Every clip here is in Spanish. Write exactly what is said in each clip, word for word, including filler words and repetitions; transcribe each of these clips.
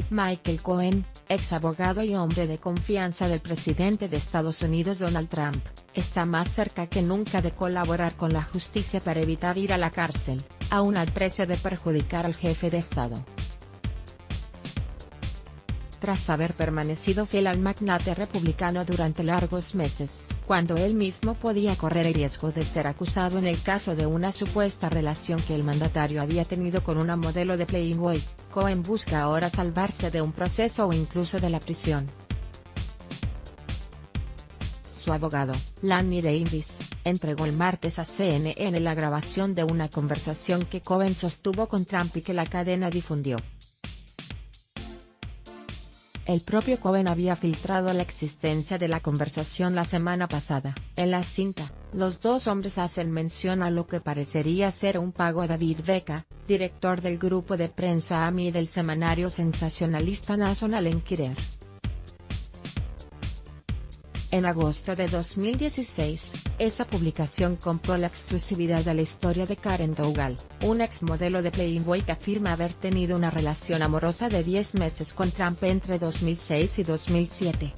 Michael Cohen, ex abogado y hombre de confianza del presidente de Estados Unidos Donald Trump, está más cerca que nunca de colaborar con la justicia para evitar ir a la cárcel, aun al precio de perjudicar al jefe de Estado. Tras haber permanecido fiel al magnate republicano durante largos meses, cuando él mismo podía correr el riesgo de ser acusado en el caso de una supuesta relación que el mandatario había tenido con una modelo de Playboy, Cohen busca ahora salvarse de un proceso o incluso de la prisión. Su abogado, Lanny Davis, entregó el martes a C N N la grabación de una conversación que Cohen sostuvo con Trump y que la cadena difundió. El propio Cohen había filtrado la existencia de la conversación la semana pasada. En la cinta, los dos hombres hacen mención a lo que parecería ser un pago a David Becca, director del grupo de prensa A M I del semanario sensacionalista National Enquirer. En agosto de dos mil dieciséis, esa publicación compró la exclusividad de la historia de Karen Dougal, una exmodelo de Playboy que afirma haber tenido una relación amorosa de diez meses con Trump entre dos mil seis y dos mil siete.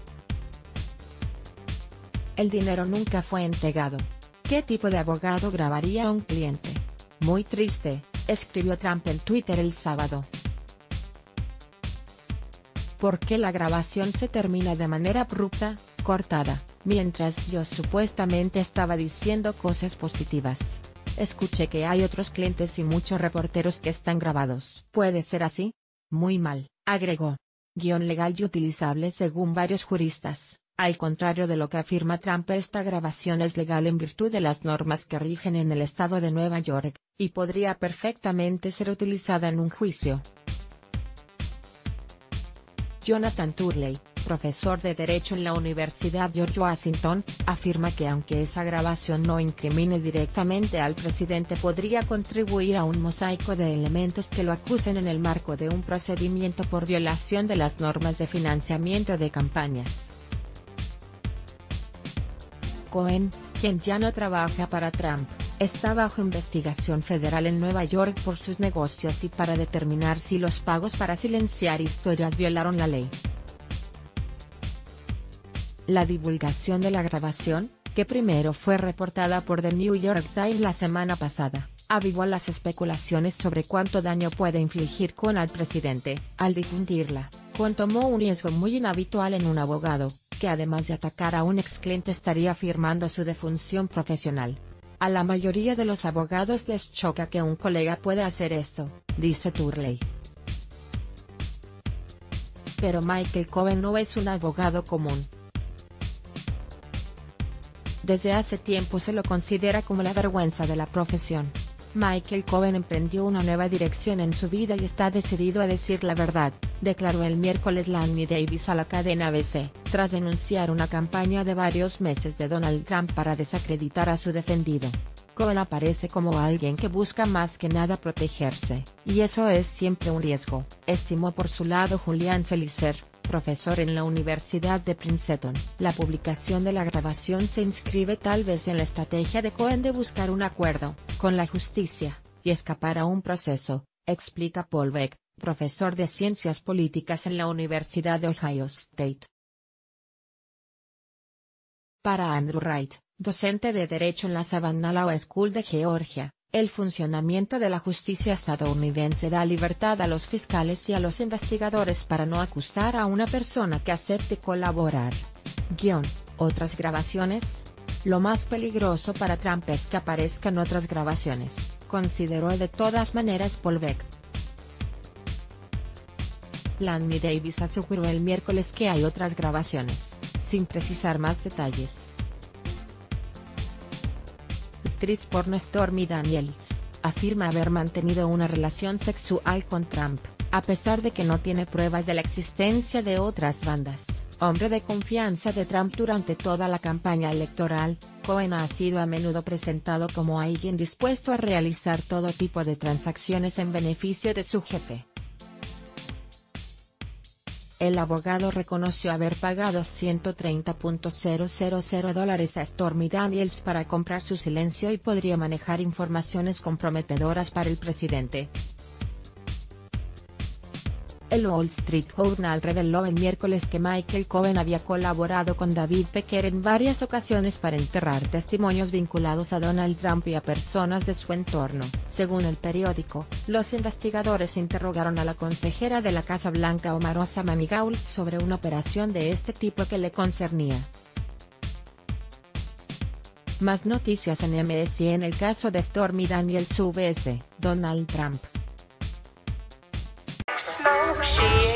El dinero nunca fue entregado. ¿Qué tipo de abogado grabaría a un cliente? Muy triste, escribió Trump en Twitter el sábado. ¿Por qué la grabación se termina de manera abrupta, cortada, mientras yo supuestamente estaba diciendo cosas positivas? Escuché que hay otros clientes y muchos reporteros que están grabados. ¿Puede ser así? Muy mal, agregó. Guión legal y utilizable según varios juristas. Al contrario de lo que afirma Trump, esta grabación es legal en virtud de las normas que rigen en el estado de Nueva York, y podría perfectamente ser utilizada en un juicio. Jonathan Turley, profesor de Derecho en la Universidad George Washington, afirma que aunque esa grabación no incrimine directamente al presidente, podría contribuir a un mosaico de elementos que lo acusen en el marco de un procedimiento por violación de las normas de financiamiento de campañas. Cohen, quien ya no trabaja para Trump, está bajo investigación federal en Nueva York por sus negocios y para determinar si los pagos para silenciar historias violaron la ley. La divulgación de la grabación, que primero fue reportada por The New York Times la semana pasada, avivó las especulaciones sobre cuánto daño puede infligir Cohen al presidente. Al difundirla, Cohen tomó un riesgo muy inhabitual en un abogado, que además de atacar a un ex cliente estaría firmando su defunción profesional. A la mayoría de los abogados les choca que un colega pueda hacer esto, dice Turley. Pero Michael Cohen no es un abogado común. Desde hace tiempo se lo considera como la vergüenza de la profesión. Michael Cohen emprendió una nueva dirección en su vida y está decidido a decir la verdad, declaró el miércoles Lanny Davis a la cadena A B C, tras denunciar una campaña de varios meses de Donald Trump para desacreditar a su defendido. Cohen aparece como alguien que busca más que nada protegerse, y eso es siempre un riesgo, estimó por su lado Julian Zelizer, profesor en la Universidad de Princeton. La publicación de la grabación se inscribe tal vez en la estrategia de Cohen de buscar un acuerdo con la justicia y escapar a un proceso, explica Paul Beck, profesor de Ciencias Políticas en la Universidad de Ohio State. Para Andrew Wright, docente de Derecho en la Savannah Law School de Georgia, el funcionamiento de la justicia estadounidense da libertad a los fiscales y a los investigadores para no acusar a una persona que acepte colaborar. Guión, ¿otras grabaciones? Lo más peligroso para Trump es que aparezcan otras grabaciones, consideró de todas maneras Paul Beck. Lanny Davis aseguró el miércoles que hay otras grabaciones, sin precisar más detalles. Actriz porno Stormy Daniels, afirma haber mantenido una relación sexual con Trump, a pesar de que no tiene pruebas de la existencia de otras bandas. Hombre de confianza de Trump durante toda la campaña electoral, Cohen ha sido a menudo presentado como alguien dispuesto a realizar todo tipo de transacciones en beneficio de su jefe. El abogado reconoció haber pagado ciento treinta mil dólares a Stormy Daniels para comprar su silencio y podría manejar informaciones comprometedoras para el presidente. El Wall Street Journal reveló el miércoles que Michael Cohen había colaborado con David Pecker en varias ocasiones para enterrar testimonios vinculados a Donald Trump y a personas de su entorno. Según el periódico, los investigadores interrogaron a la consejera de la Casa Blanca Omarosa Manigault sobre una operación de este tipo que le concernía. Más noticias en M S N. En el caso de Stormy Daniels vs Donald Trump. She